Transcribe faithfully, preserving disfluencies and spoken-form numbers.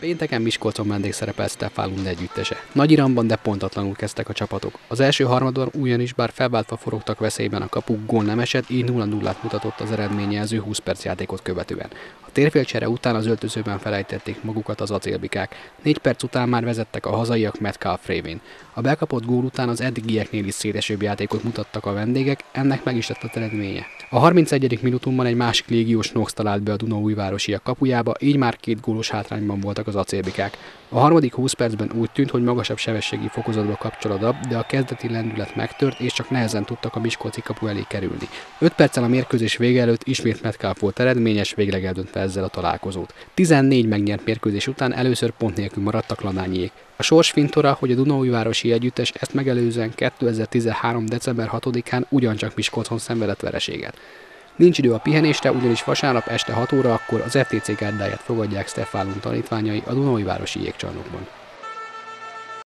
Pénteken Miskolcon vendégszerepelt Sztefálund együttese. Nagy iramban, de pontatlanul kezdtek a csapatok. Az első harmadban ugyanis bár felváltva forogtak veszélyben a kapuk, gól nem esett, így nulla nullát mutatott az eredményjelző húsz perc játékot követően. A térfélcsere után az öltözőben felejtették magukat az acélbikák. Négy perc után már vezettek a hazaiak Metcalf révén. A bekapott gól után az eddigieknél is szélesebb játékot mutattak a vendégek, ennek meg is lett az eredménye. A harmincegyedik minutumban egy másik légiós Knox talált be a Dunaújvárosiak kapujába, így már két gólos hátrányban voltak az acélbikák. A harmadik húsz percben úgy tűnt, hogy magasabb sebességi fokozatba kapcsol a dab, de a kezdeti lendület megtört, és csak nehezen tudtak a miskolci kapu elé kerülni. öt perccel a mérkőzés vége előtt ismét Metcalf volt eredményes, végleg eldöntve ezzel a találkozót. tizennégy megnyert mérkőzés után először pont nélkül maradtak Lanányiék. A sors fintora, hogy a Dunaújvárosi együttes ezt megelőzően kétezer-tizenhárom. december hatodikán ugyancsak Miskolcon szenvedett vereséget. Nincs idő a pihenésre, ugyanis vasárnap este hat órakor az ef té cé gárdáját fogadják Sztefálund tanítványai a Dunaújvárosi jégcsarnokban.